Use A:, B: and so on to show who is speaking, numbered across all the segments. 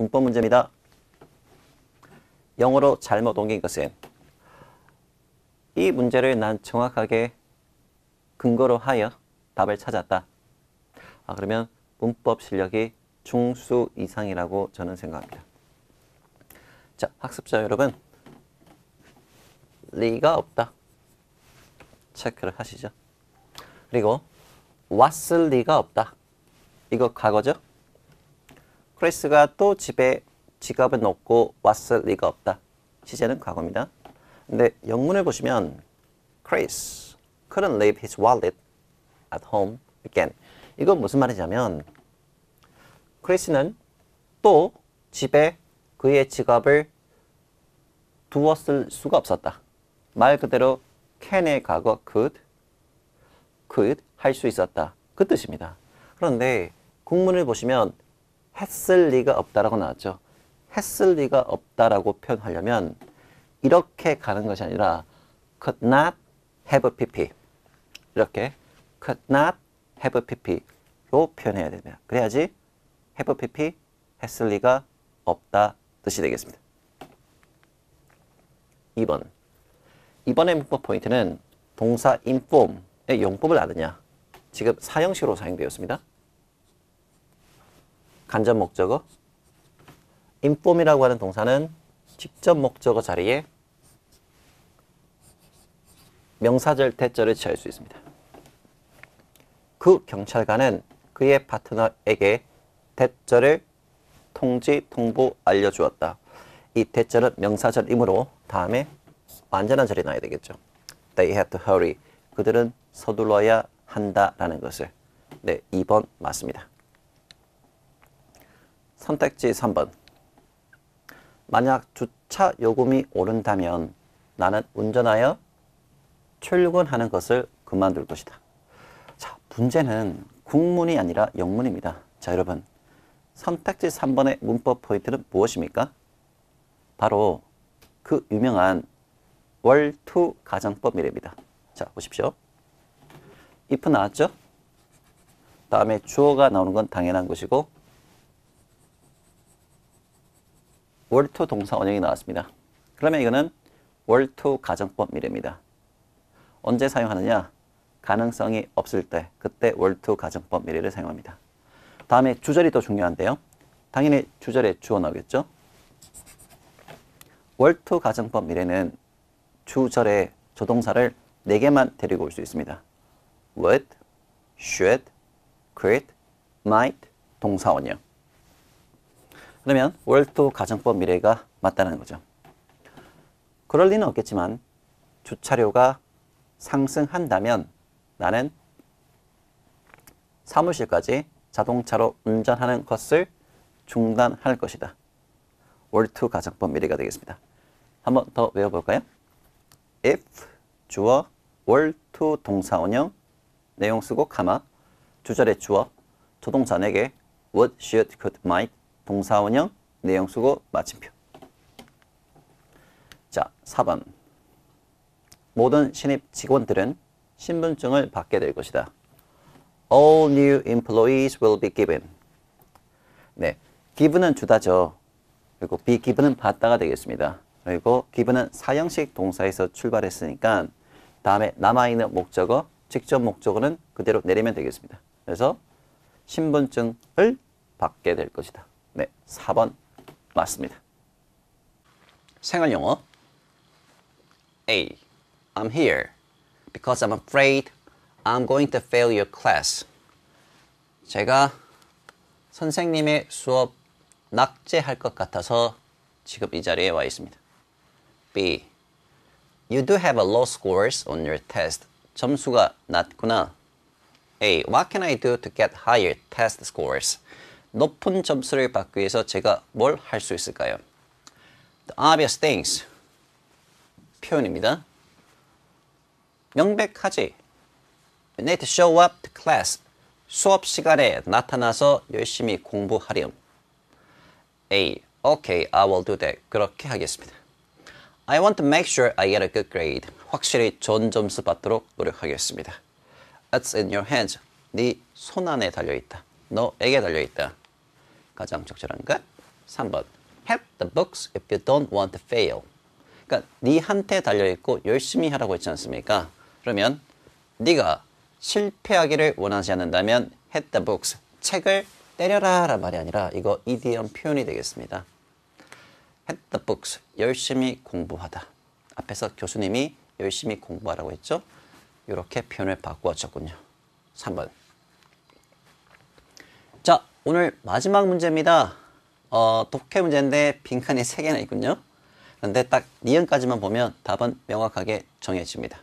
A: 문법 문제입니다. 영어로 잘못 옮긴 것은 이 문제를 난 정확하게 근거로 하여 답을 찾았다. 그러면 문법 실력이 중수 이상이라고 저는 생각합니다. 자, 학습자 여러분, 리가 없다. 체크를 하시죠. 그리고 왔을 리가 없다. 이거 과거죠? 크리스가 또 집에 지갑을 놓고 왔을 리가 없다. 시제는 과거입니다. 근데 영문을 보시면 Chris couldn't leave his wallet at home again. 이건 무슨 말이냐면 크리스는 또 집에 그의 지갑을 두었을 수가 없었다. 말 그대로 can의 과거 could 할 수 있었다. 그 뜻입니다. 그런데 국문을 보시면 했을 리가 없다라고 나왔죠. 했을 리가 없다라고 표현하려면 이렇게 가는 것이 아니라 could not have a pp 이렇게 could not have a pp로 표현해야 됩니다. 그래야지 have a pp 했을 리가 없다 뜻이 되겠습니다. 2번. 이번의 문법 포인트는 동사 inform의 용법을 아느냐. 지금 사형식으로 사용되었습니다. 간접 목적어. inform이라고 하는 동사는 직접 목적어 자리에 명사절, 대절을 취할 수 있습니다. 그 경찰관은 그의 파트너에게 대절을 통지, 통보, 알려주었다. 이 대절은 명사절이므로 다음에 완전한 절이 나와야 되겠죠. They had to hurry. 그들은 서둘러야 한다라는 것을. 네, 2번 맞습니다. 선택지 3번. 만약 주차 요금이 오른다면 나는 운전하여 출근하는 것을 그만둘 것이다. 자, 문제는 국문이 아니라 영문입니다. 자, 여러분. 선택지 3번의 문법 포인트는 무엇입니까? 바로 그 유명한 월투 가정법 미래입니다. 자, 보십시오. if 나왔죠? 다음에 주어가 나오는 건 당연한 것이고 월투 동사 원형이 나왔습니다. 그러면 이거는 월투 가정법 미래입니다. 언제 사용하느냐? 가능성이 없을 때, 그때 월투 가정법 미래를 사용합니다. 다음에 주절이 더 중요한데요. 당연히 주절에 주어 나오겠죠? 월투 가정법 미래는 주절에 조동사를 4개만 데리고 올 수 있습니다. would, should, could, might, 동사 원형. 그러면 월투 가정법 미래가 맞다는 거죠. 그럴 리는 없겠지만 주차료가 상승한다면 나는 사무실까지 자동차로 운전하는 것을 중단할 것이다. 월투 가정법 미래가 되겠습니다. 한번 더 외워볼까요? if, 주어, 월투 동사 원형, 내용 쓰고 카마, 주절의 주어, 조동사 4개, would, should, could, might, 동사 원형, 내용 쓰고 마침표. 자, 4번. 모든 신입 직원들은 신분증을 받게 될 것이다. All new employees will be given. 네, given은 주다죠. 그리고 be given은 받다가 되겠습니다. 그리고 given은 사형식 동사에서 출발했으니까 다음에 남아있는 목적어, 직접 목적어는 그대로 내리면 되겠습니다. 그래서 신분증을 받게 될 것이다. 네, 4번 맞습니다. 생활용어 A. I'm here because I'm afraid I'm going to fail your class. 제가 선생님의 수업 낙제할 것 같아서 지금 이 자리에 와 있습니다. B. You do have a low scores on your test. 점수가 낮구나. A. What can I do to get higher test scores? 높은 점수를 받기 위해서 제가 뭘 할 수 있을까요? The obvious things. 표현입니다. 명백하지. You need to show up to class. 수업 시간에 나타나서 열심히 공부하렴. A. Okay, I will do that. 그렇게 하겠습니다. I want to make sure I get a good grade. 확실히 좋은 점수 받도록 노력하겠습니다. It's in your hands. 네 손 안에 달려있다. 너에게 달려있다. 가장 적절한 것 3번. Have the books if you don't want to fail. 그러니까 니한테 달려있고 열심히 하라고 했지 않습니까? 그러면 네가 실패하기를 원하지 않는다면 have the books, 책을 때려라 라는 말이 아니라 이거 idiom 표현이 되겠습니다. have the books, 열심히 공부하다. 앞에서 교수님이 열심히 공부하라고 했죠? 이렇게 표현을 바꾸어 줬군요. 3번. 자, 오늘 마지막 문제입니다. 독해 문제인데 빈칸이 3개나 있군요. 그런데 딱 니은까지만 보면 답은 명확하게 정해집니다.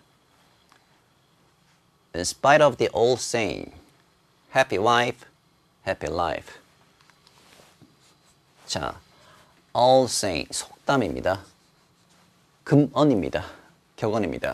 A: In spite of the old saying, happy wife, happy life. 자, old saying, 속담입니다. 금언입니다. 격언입니다.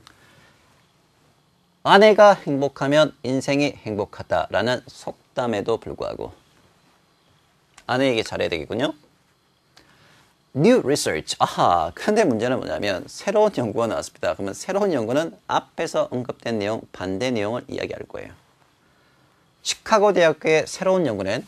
A: 아내가 행복하면 인생이 행복하다라는 속담에도 불구하고 아내에게 잘해야 되겠군요. New research. 아하, 그런데 문제는 뭐냐면 새로운 연구가 나왔습니다. 그러면 새로운 연구는 앞에서 언급된 내용, 반대 내용을 이야기할 거예요. 시카고 대학교의 새로운 연구는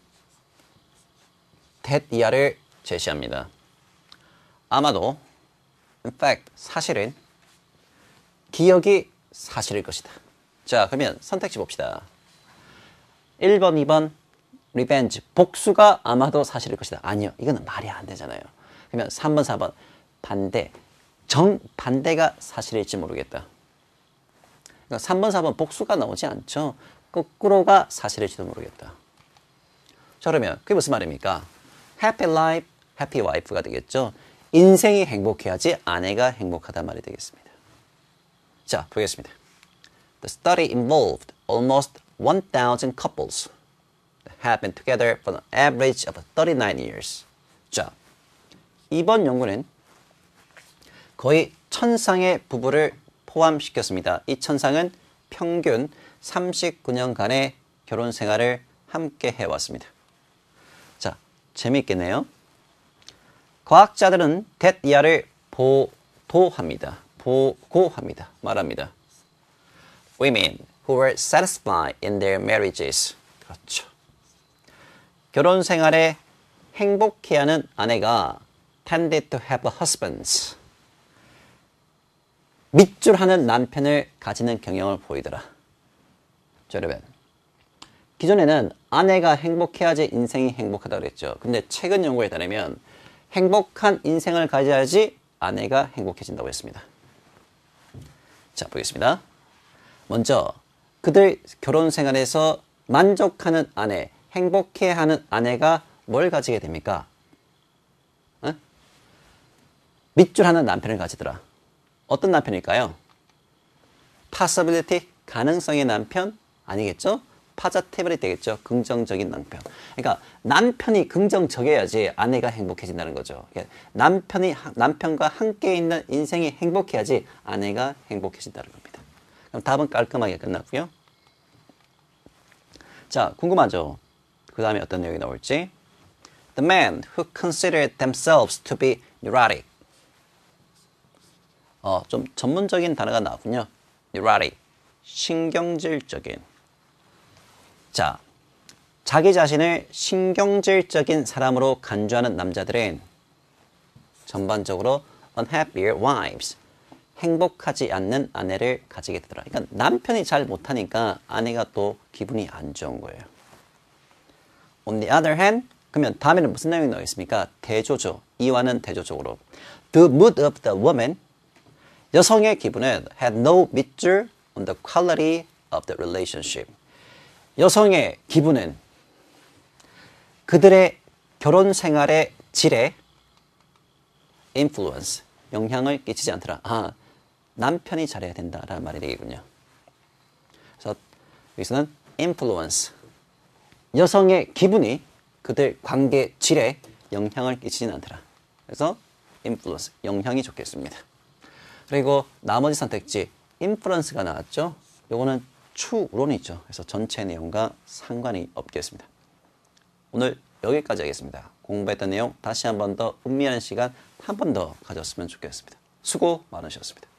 A: 대이하를 제시합니다. 아마도 in fact, 사실은 기억이 사실일 것이다. 자, 그러면 선택지 봅시다. 1번, 2번, revenge, 복수가 아마도 사실일 것이다. 아니요, 이거는 말이 안 되잖아요. 그러면 3번, 4번, 반대, 정반대가 사실일지 모르겠다. 그러니까 3번, 4번 복수가 나오지 않죠. 거꾸로가 사실일지도 모르겠다. 자, 그러면 그게 무슨 말입니까? happy life, happy wife가 되겠죠. 인생이 행복해야지 아내가 행복하단 말이 되겠습니다. 자, 보겠습니다. The study involved almost 1,000 couples that have been together for an average of 39 years. 자, 이번 연구는 거의 1000쌍의 부부를 포함시켰습니다. 이 1000쌍은 평균 39년간의 결혼 생활을 함께 해왔습니다. 자, 재미있겠네요. 과학자들은 대이하를 보고합니다. 말합니다. Women who were satisfied in their marriages. 그렇죠. 결혼 생활에 행복해하는 아내가 tended to have husbands. 밑줄하는 남편을 가지는 경향을 보이더라. 자, 여러분. 기존에는 아내가 행복해야지 인생이 행복하다고 그랬죠. 근데 최근 연구에 따르면 행복한 인생을 가져야지 아내가 행복해진다고 했습니다. 자, 보겠습니다. 먼저 그들 결혼 생활에서 만족하는 아내, 행복해하는 아내가 뭘 가지게 됩니까? 밑줄하는 남편을 가지더라. 어떤 남편일까요? possibility, 가능성의 남편 아니겠죠? positively 되겠죠. 긍정적인 남편. 그러니까 남편이 긍정적이어야지 아내가 행복해진다는 거죠. 남편과 함께 있는 인생이 행복해야지 아내가 행복해진다는 겁니다. 그럼 답은 깔끔하게 끝났고요. 자, 궁금하죠? 그 다음에 어떤 내용이 나올지. The men who considered themselves to be neurotic. 좀 전문적인 단어가 나왔군요. neurotic, 신경질적인. 자, 자기 자신을 신경질적인 사람으로 간주하는 남자들은 전반적으로 unhappier wives, 행복하지 않는 아내를 가지게 되더라. 그러니까 남편이 잘 못하니까 아내가 또 기분이 안 좋은 거예요. On the other hand, 그러면 다음에는 무슨 내용이 나오겠습니까? 대조죠. 이와는 대조적으로. The mood of the woman, 여성의 기분은 had no 밑줄 on the quality of the relationship. 여성의 기분은 그들의 결혼 생활의 질에 influence, 영향을 끼치지 않더라. 아, 남편이 잘해야 된다라는 말이 되겠군요. 그래서 여기서는 influence, 여성의 기분이 그들 관계 질에 영향을 끼치지는 않더라. 그래서 influence, 영향이 좋겠습니다. 그리고 나머지 선택지 influence가 나왔죠. 요거는 추론이죠. 그래서 전체 내용과 상관이 없겠습니다. 오늘 여기까지 하겠습니다. 공부했던 내용 다시 한 번 더 음미하는 시간 한 번 더 가졌으면 좋겠습니다. 수고 많으셨습니다.